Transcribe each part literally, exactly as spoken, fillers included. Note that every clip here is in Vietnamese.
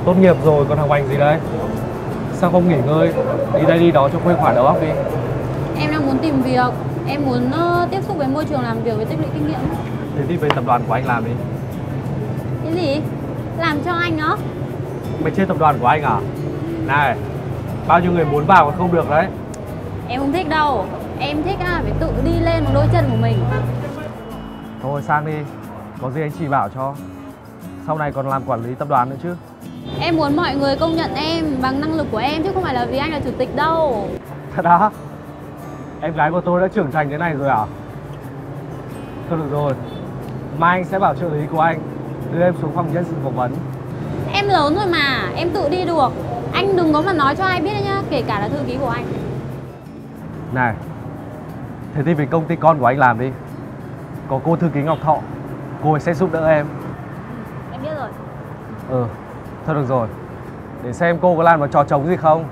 Tốt nghiệp rồi còn học hành gì đây? Sao không nghỉ ngơi, đi đây đi đó cho khuây khỏa đầu óc đi. Em đang muốn tìm việc, em muốn uh, tiếp xúc với môi trường làm việc với tích lũy kinh nghiệm. Thế thì về tập đoàn của anh làm đi. Cái gì? Làm cho anh đó? Mày trên tập đoàn của anh à? Này, bao nhiêu người muốn vào còn không được đấy. Em không thích đâu. Em thích à, phải tự đi lên bằng đôi chân của mình. Thôi sang đi, có gì anh chỉ bảo cho. Sau này còn làm quản lý tập đoàn nữa chứ. Em muốn mọi người công nhận em bằng năng lực của em chứ không phải là vì anh là chủ tịch đâu. Thật đó? Em gái của tôi đã trưởng thành thế này rồi à? Thôi được rồi, mai anh sẽ bảo trợ lý của anh đưa em xuống phòng nhân sự phỏng vấn. Em lớn rồi mà, em tự đi được. Anh đừng có mà nói cho ai biết đấy nhá, kể cả là thư ký của anh. Này, thế thì vì công ty con của anh làm đi. Có cô thư ký Ngọc Thọ, cô ấy sẽ giúp đỡ em. Em biết rồi. Ừ, thôi được rồi. Để xem cô có làm được trò trống gì không.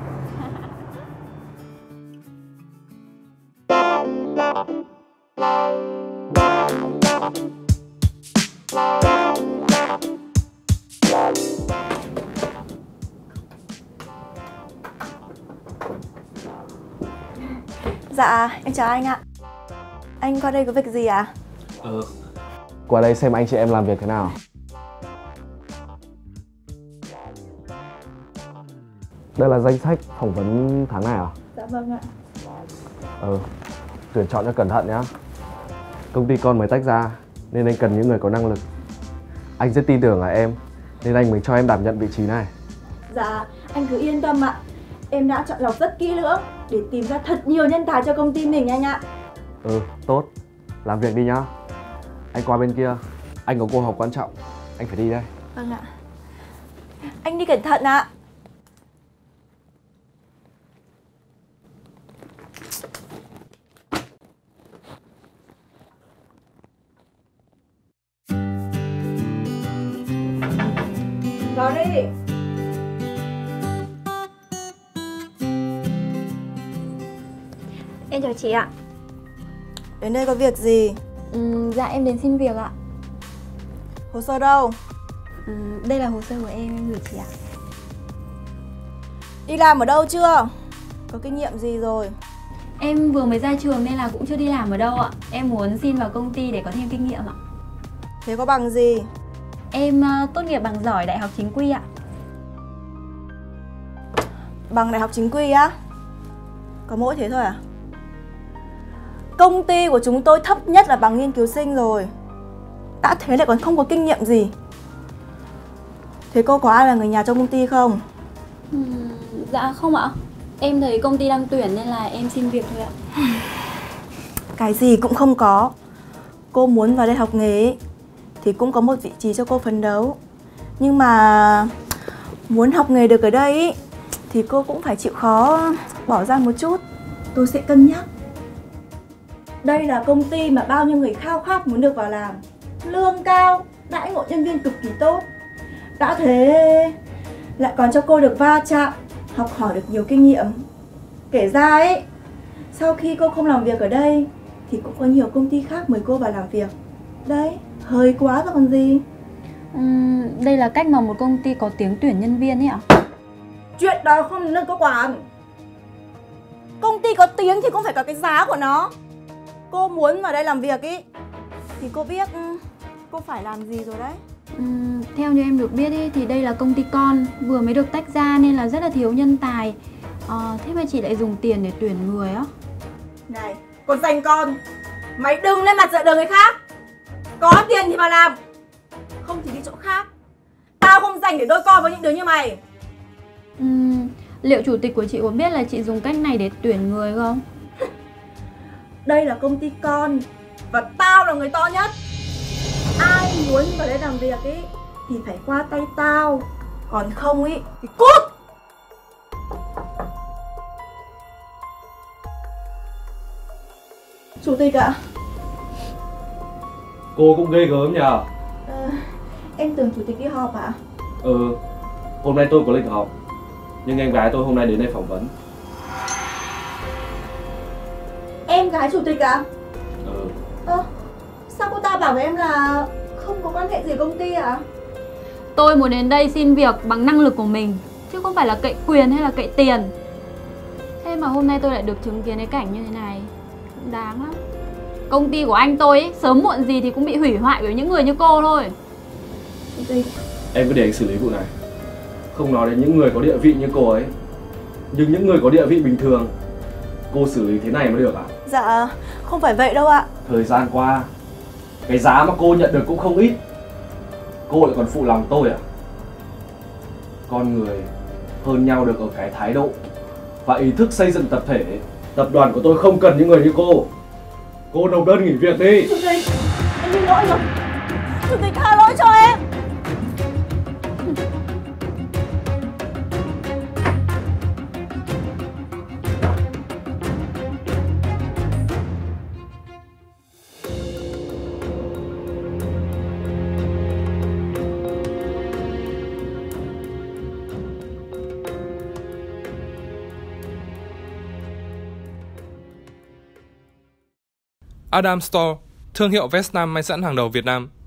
Dạ, em chào anh ạ. Anh qua đây có việc gì à? Ừ. Qua đây xem anh chị em làm việc thế nào. Đây là danh sách phỏng vấn tháng này à? Dạ vâng ạ. Ừ, tuyển chọn cho cẩn thận nhá. Công ty con mới tách ra nên anh cần những người có năng lực. Anh rất tin tưởng ở em nên anh mới cho em đảm nhận vị trí này. Dạ, anh cứ yên tâm ạ. Em đã chọn lọc rất kỹ lưỡng để tìm ra thật nhiều nhân tài cho công ty mình anh ạ. Ừ, tốt. Làm việc đi nhá. Anh qua bên kia, anh có cuộc họp quan trọng. Anh phải đi đây. Vâng ạ. Anh đi cẩn thận ạ. Vào đi. Em chào chị ạ. Đến đây có việc gì? Ừ, dạ em đến xin việc ạ. Hồ sơ đâu? Ừ, đây là hồ sơ của em, em gửi chị ạ. Đi làm ở đâu chưa? Có kinh nghiệm gì rồi? Em vừa mới ra trường nên là cũng chưa đi làm ở đâu ạ. Em muốn xin vào công ty để có thêm kinh nghiệm ạ. Thế có bằng gì? Em uh, tốt nghiệp bằng giỏi đại học chính quy ạ. Bằng đại học chính quy á? Có mỗi thế thôi à? Công ty của chúng tôi thấp nhất là bằng nghiên cứu sinh rồi. Đã thế lại còn không có kinh nghiệm gì. Thế cô có ai là người nhà trong công ty không? Ừ, dạ không ạ. Em thấy công ty đang tuyển nên là em xin việc thôi ạ. Cái gì cũng không có. Cô muốn vào đây học nghề thì cũng có một vị trí cho cô phấn đấu. Nhưng mà muốn học nghề được ở đây thì cô cũng phải chịu khó bỏ ra một chút. Tôi sẽ cân nhắc. Đây là công ty mà bao nhiêu người khao khát muốn được vào làm. Lương cao, đãi ngộ nhân viên cực kỳ tốt. Đã thế lại còn cho cô được va chạm, học hỏi được nhiều kinh nghiệm. Kể ra ấy, sau khi cô không làm việc ở đây thì cũng có nhiều công ty khác mời cô vào làm việc. Đấy, hơi quá rồi còn gì. Uhm, đây là cách mà một công ty có tiếng tuyển nhân viên ấy ạ? Chuyện đó không nên có quản. Công ty có tiếng thì cũng phải có cái giá của nó. Cô muốn vào đây làm việc ý thì cô biết cô phải làm gì rồi đấy. Uhm, theo như em được biết ý, thì đây là công ty con vừa mới được tách ra nên là rất là thiếu nhân tài. à, Thế mà chị lại dùng tiền để tuyển người á? Này, còn dành con, mày đừng lên mặt dạy đời người khác. Có tiền thì mà làm, không thì đi chỗ khác. Tao không dành để đôi co với những đứa như mày. uhm, Liệu chủ tịch của chị có biết là chị dùng cách này để tuyển người không? Đây là công ty con và tao là người to nhất. Ai muốn vào đây làm việc ý thì phải qua tay tao, còn không ý thì cút. Chủ tịch ạ. Cô cũng ghê gớm nhờ. à, Em tưởng chủ tịch đi họp ạ. Ừ, hôm nay tôi có lịch họp nhưng em gái tôi hôm nay đến đây phỏng vấn. Em gái chủ tịch ạ? Ừ. Ơ, sao cô ta bảo với em là không có quan hệ gì công ty ạ? Tôi muốn đến đây xin việc bằng năng lực của mình, chứ không phải là cậy quyền hay là cậy tiền. Thế mà hôm nay tôi lại được chứng kiến cái cảnh như thế này, cũng đáng lắm. Công ty của anh tôi ấy, sớm muộn gì thì cũng bị hủy hoại bởi những người như cô thôi. Gì? Em cứ để anh xử lý vụ này. Không nói đến những người có địa vị như cô ấy, nhưng những người có địa vị bình thường cô xử lý thế này mới được à? Dạ, không phải vậy đâu ạ. Thời gian qua, cái giá mà cô nhận được cũng không ít. Cô lại còn phụ lòng tôi à? Con người hơn nhau được ở cái thái độ và ý thức xây dựng tập thể. Tập đoàn của tôi không cần những người như cô. Cô nộp đơn nghỉ việc đi. Chủ tịch, em xin lỗi rồi. Chủ tịch tha lỗi cho em. Adam Store, thương hiệu vest nam may sẵn hàng đầu Việt Nam.